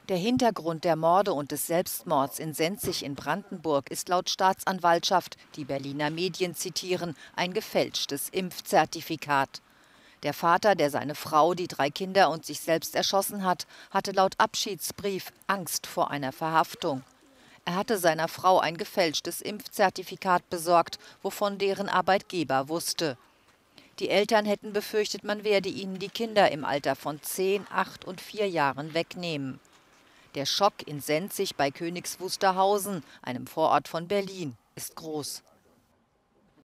Der Hintergrund der Morde und des Selbstmords in Senzig in Brandenburg ist laut Staatsanwaltschaft, die Berliner Medien zitieren, ein gefälschtes Impfzertifikat. Der Vater, der seine Frau, die 3 Kinder und sich selbst erschossen hat, hatte laut Abschiedsbrief Angst vor einer Verhaftung. Er hatte seiner Frau ein gefälschtes Impfzertifikat besorgt, wovon deren Arbeitgeber wusste. Die Eltern hätten befürchtet, man werde ihnen die Kinder im Alter von 10, 8 und 4 Jahren wegnehmen. Der Schock in Senzig bei Königs Wusterhausen, einem Vorort von Berlin, ist groß.